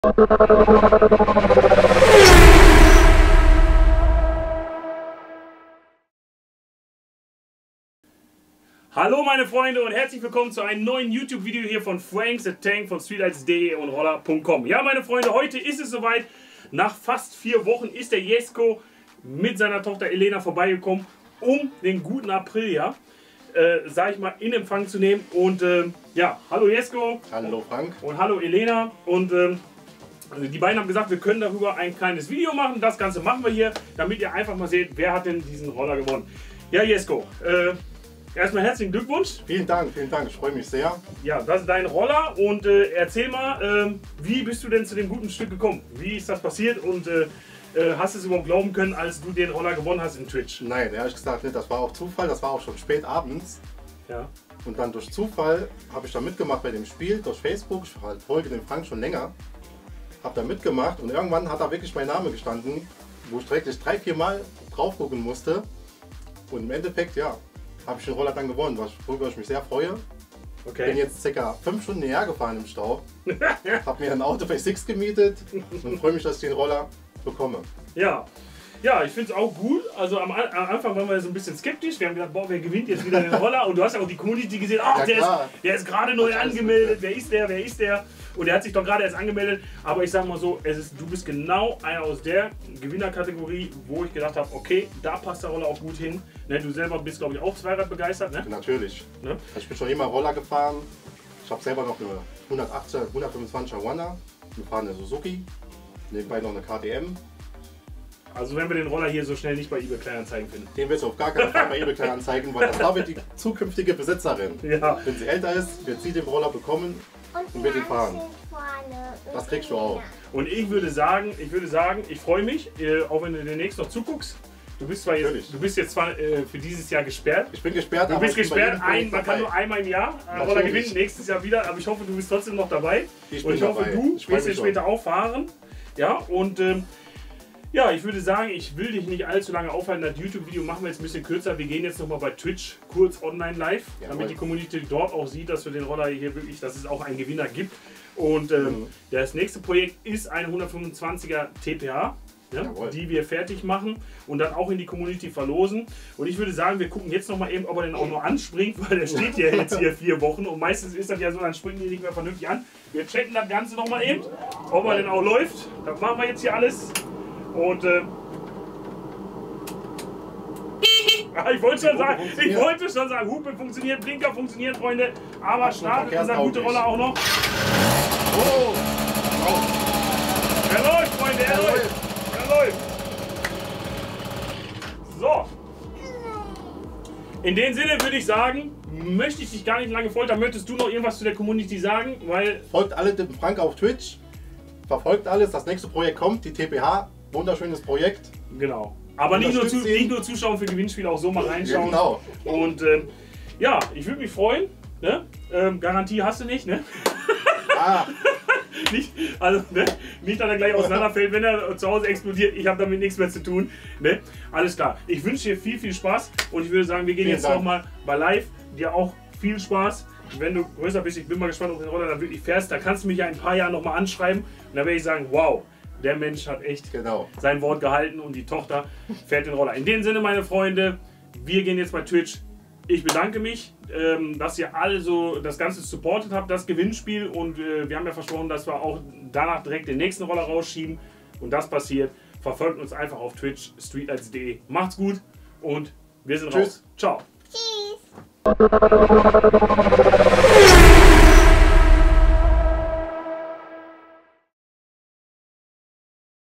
Hallo meine Freunde und herzlich willkommen zu einem neuen YouTube-Video hier von Frank the Tank von streetlights.de und roller.com. Ja meine Freunde, heute ist es soweit. Nach fast 4 Wochen ist der Jesko mit seiner Tochter Elena vorbeigekommen, um den guten April, ja, sag ich mal, in Empfang zu nehmen. Und ja, hallo Jesko. Hallo Frank. Und hallo Elena. Und die beiden haben gesagt, wir können darüber ein kleines Video machen. Das Ganze machen wir hier, damit ihr einfach mal seht, wer hat denn diesen Roller gewonnen. Ja Jesko, erstmal herzlichen Glückwunsch. Vielen Dank, ich freue mich sehr. Ja, das ist dein Roller und erzähl mal, wie bist du denn zu dem guten Stück gekommen? Wie ist das passiert und hast du es überhaupt glauben können, als du den Roller gewonnen hast in Twitch? Nein, ehrlich gesagt nicht, das war auch Zufall, das war auch schon spät abends. Ja. Und dann durch Zufall habe ich da mitgemacht bei dem Spiel, durch Facebook, ich folge dem Frank schon länger. Habe da mitgemacht und irgendwann hat da wirklich mein Name gestanden, wo ich direkt 3-4 Mal drauf gucken musste. Und im Endeffekt, ja, habe ich den Roller dann gewonnen, worüber ich mich sehr freue. Okay. Bin jetzt ca. 5 Stunden hierher gefahren im Stau. Habe mir ein Auto bei Six gemietet und freue mich, dass ich den Roller bekomme. Ja. Ja, ich finde es auch gut. Also am Anfang waren wir so ein bisschen skeptisch. Wir haben gedacht, boah, wer gewinnt jetzt wieder den Roller? Und du hast ja auch die Community gesehen, ach, ja, der ist gerade neu angemeldet. Wer ist der? Und der hat sich doch gerade erst angemeldet. Aber ich sag mal so, du bist genau einer aus der Gewinnerkategorie, wo ich gedacht habe, okay, da passt der Roller auch gut hin. Ne, du selber bist, glaube ich, auch Zweirad begeistert, ne? Natürlich. Ne? Ich bin schon immer Roller gefahren. Ich habe selber noch eine 125er Wanner. Wir fahren eine Suzuki. Nebenbei noch eine KTM. Also wenn wir den Roller hier so schnell nicht bei eBay Kleinanzeigen finden. Den willst du auf gar keinen Fall bei eBay Kleinanzeigen, weil das wird die zukünftige Besitzerin. Ja. Wenn sie älter ist, wird sie den Roller bekommen und wird ihn fahren. Das kriegst du auch. Und ich würde sagen, ich freue mich, auch wenn du demnächst noch zuguckst. Du bist jetzt zwar für dieses Jahr gesperrt. Ich bin gesperrt. Du bist gesperrt, man kann nur einmal im Jahr Roller gewinnen, nächstes Jahr wieder. Aber ich hoffe, du bist trotzdem noch dabei. Und ich hoffe, du wirst jetzt später auch fahren. Ja, und ja, ich würde sagen, ich will dich nicht allzu lange aufhalten. Das YouTube-Video machen wir jetzt ein bisschen kürzer. Wir gehen jetzt nochmal bei Twitch kurz online live, damit die Community dort auch sieht, dass wir den Roller hier wirklich, dass es auch einen Gewinner gibt. Und das nächste Projekt ist eine 125er TPH. Ja, die wir fertig machen und dann auch in die Community verlosen. Und ich würde sagen, wir gucken jetzt noch mal eben, ob er den auch nur anspringt, weil der steht ja jetzt hier 4 Wochen und meistens ist das ja so, dann springen die nicht mehr vernünftig an. Wir checken das Ganze noch mal eben, ob er denn auch läuft. Das machen wir jetzt hier alles. Und ich wollte schon sagen, Hupe funktioniert, Blinker funktioniert, Freunde, aber startet unser guter Roller auch noch. Oh! Er läuft, Freunde, er läuft! So. In dem Sinne würde ich sagen, möchte ich dich gar nicht lange foltern. Möchtest du noch irgendwas zu der Community sagen? Weil folgt alle dem Frank auf Twitch. Verfolgt alles. Das nächste Projekt kommt, die TPH. Wunderschönes Projekt. Genau. Aber nicht nur zuschauen für Gewinnspiele, auch so mal reinschauen. Ja, genau. Und ja, ich würde mich freuen. Ne? Garantie hast du nicht, ne? Ah. Nicht, also, ne? Nicht, dass er gleich auseinanderfällt, wenn er zu Hause explodiert. Ich habe damit nichts mehr zu tun. Ne? Alles klar. Ich wünsche dir viel Spaß und ich würde sagen, wir gehen jetzt nochmal bei Live. Dir auch viel Spaß. Wenn du größer bist, ich bin mal gespannt, ob du den Roller dann wirklich fährst. Da kannst du mich ja in ein paar Jahren nochmal anschreiben und dann werde ich sagen, wow, der Mensch hat echt sein Wort gehalten und die Tochter fährt den Roller. In dem Sinne, meine Freunde, wir gehen jetzt bei Twitch. Ich bedanke mich, dass ihr alle so das Ganze supportet habt, das Gewinnspiel. Und wir haben ja versprochen, dass wir auch danach direkt den nächsten Roller rausschieben. Und das passiert. Verfolgt uns einfach auf Twitch, streetlights.de. Macht's gut und wir sind raus. Ciao. Tschüss.